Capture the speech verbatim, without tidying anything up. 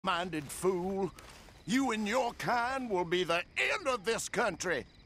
Minded fool. You and your kind will be the end of this country.